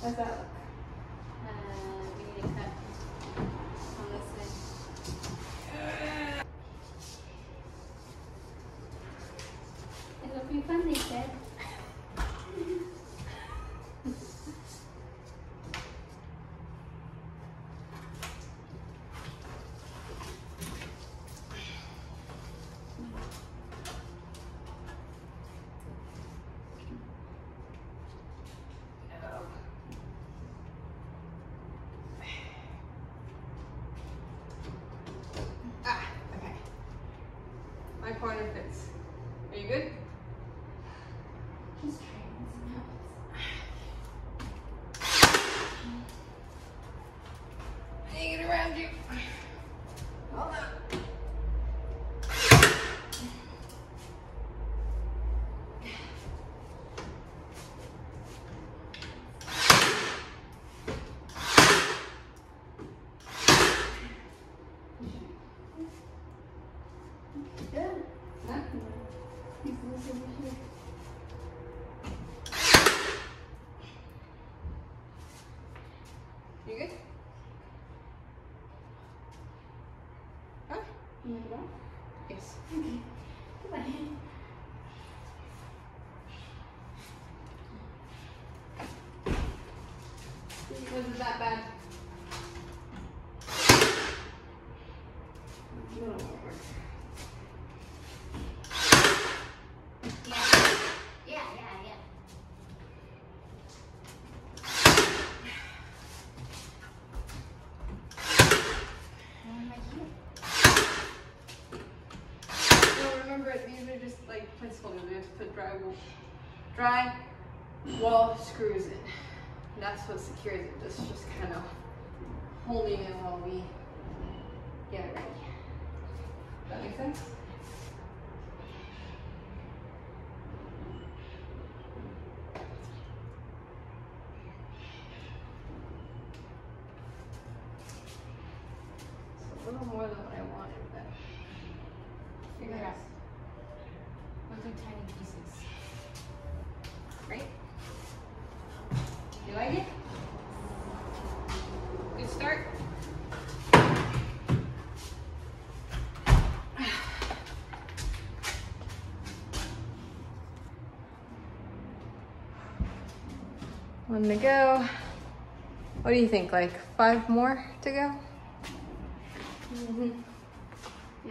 How's that look? We need to cut on this side. It'll be fun, they said. Okay. My corner fits. Are you good? Just trying some help. Hang it around you. Hold on. Good. Huh? He's loose over here. You good? Huh? You want to go? Yes. Okay. Goodbye. Wasn't that bad? A little more work. Yeah. No, remember, these are just like placeholders. We have to put dry wall screws in. That's what secures it. This is just kind of holding it while we get it ready. Does that make sense? It's a little more than what I wanted, but Figure it out. We'll do tiny pieces. right? You like it? Good start. One to go. What do you think? Like 5 more to go? Mm-hmm. Yeah.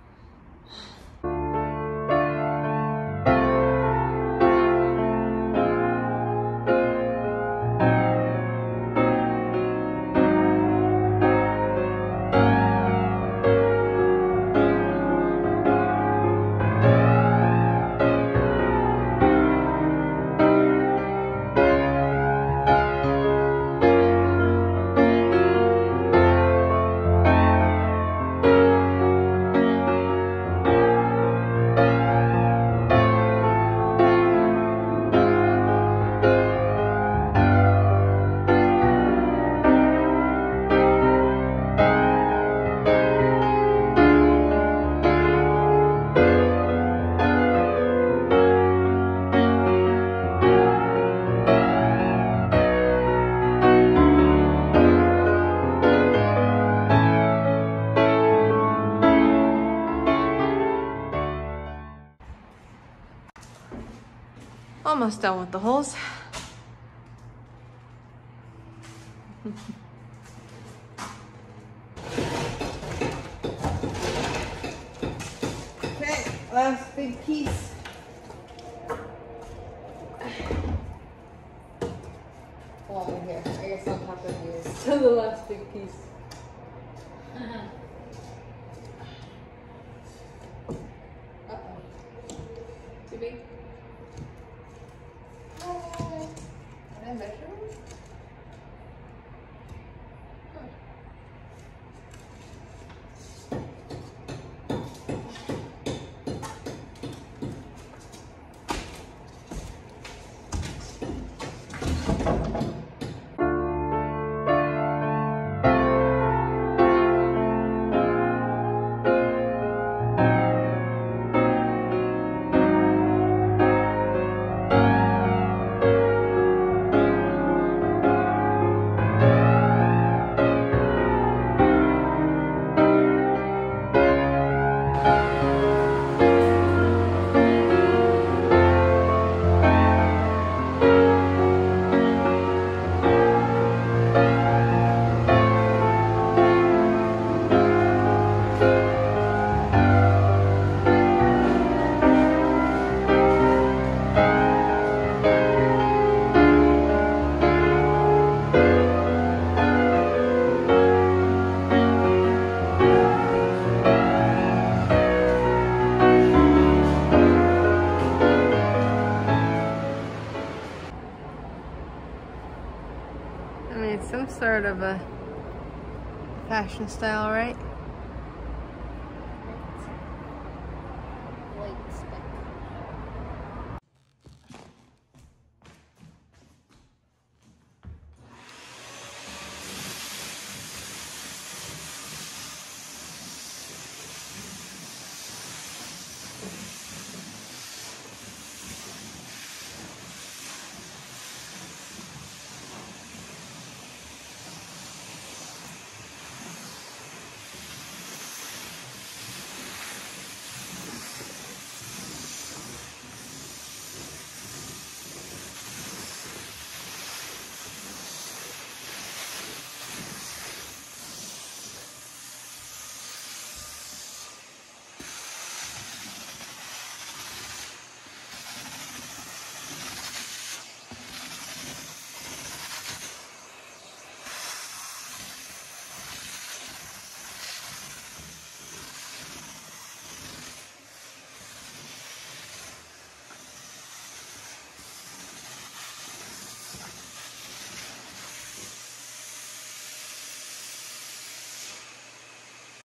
Almost done with the holes. Okay, last big piece. Well, here, I guess on top of you is still the last big piece. Uh-oh. Too big? Can I measure it? Sort of a fashion style, right?